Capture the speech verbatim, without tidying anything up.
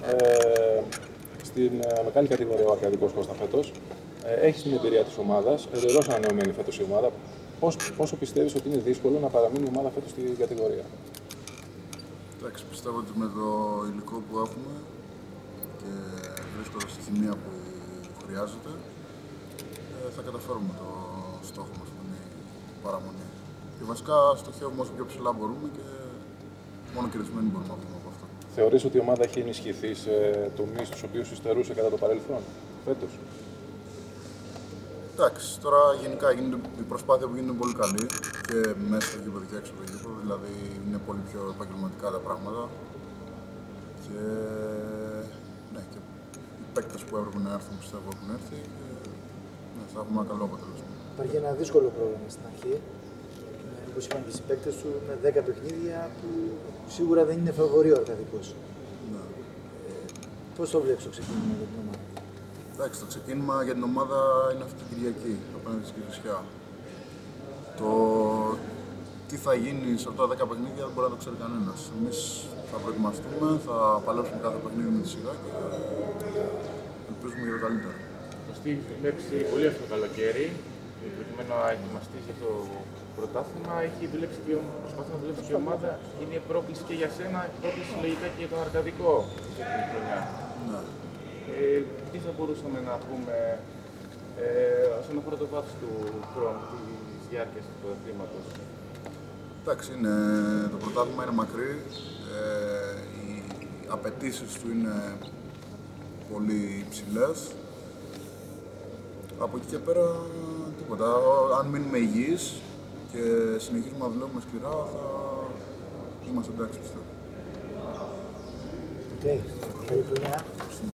ε, στην ε, μεγάλη κατηγορία ο Αρκαδικός Κώστα φέτος. Ε, έχεις την εμπειρία της ομάδας, εντελώς ανανεωμένη φέτος η ομάδα. Πώς, πόσο πιστεύεις ότι είναι δύσκολο να παραμείνει η ομάδα φέτος στην κατηγορία? Εντάξει, πιστεύω ότι με το υλικό που έχουμε και βρίσκοντας τη χημεία που χρειάζεται, ε, θα καταφέρουμε το στόχο μας που είναι η παραμονή. Και βασικά στοχεύουμε όσο πιο ψηλά μπορούμε και μόνο κερδισμένοι μπορούμε να βγούμε από αυτό. Θεωρείς ότι η ομάδα έχει ενισχυθεί σε τομείς στους οποίους υστερούσε κατά το παρελθόν φέτος? Εντάξει, τώρα γενικά γίνεται, η προσπάθεια που γίνεται είναι πολύ καλή και μέσα στο γήπεδο και έξω από το γήπεδο, δηλαδή είναι πολύ πιο επαγγελματικά τα πράγματα και, ναι, και οι παίκτες που έπρεπε να έρθουν πιστεύω έχουν έρθει και ναι, θα έχουμε ένα καλό αποτέλεσμα. Υπάρχει ένα δύσκολο πρόγραμμα στην αρχή, όπως είπαν και οι παίκτες σου, με δέκα παιχνίδια που σίγουρα δεν είναι φαβορί ο Αρκαδικός. Ναι. Ε, πώς το βλέπεις το ξεκίνημα για την ομάδα? Εντάξει, το ξεκίνημα για την ομάδα είναι αυτή την Κυριακή, απέναντι στη Κηφισιά. Το τι θα γίνει σε αυτά τα δέκα παιχνίδια δεν μπορεί να το ξέρει κανένας. Εμείς θα προετοιμαστούμε, θα παλέψουμε κάθε παιχνίδι με τη σειρά και ελπίζουμε για το καλύτερο. Κωστή, έχει δουλέψει πολύ αυτό το καλοκαίρι, προκειμένου να ετοιμαστεί για το πρωτάθλημα. Έχει δουλέψει και προσπαθεί να δουλέψει και η ομάδα. Είναι πρόκληση και για σένα, πρόκληση λογικά και για τον Αρκαδικό αυτή τη χρονιά. Ναι. Ε, τι θα μπορούσαμε να πούμε ε, όσον αφορά το βάθος του χρόνου, της διάρκειας του πρωταθλήματος? Εντάξει, είναι, το πρωτάθλημα είναι μακρύ, ε, οι απαιτήσεις του είναι πολύ υψηλές. Από εκεί και πέρα τίποτα. Αν μείνουμε υγιείς και συνεχίσουμε να δουλεύουμε σκληρά θα είμαστε εντάξει πιστεύω. Οκ, καλή χρονιά.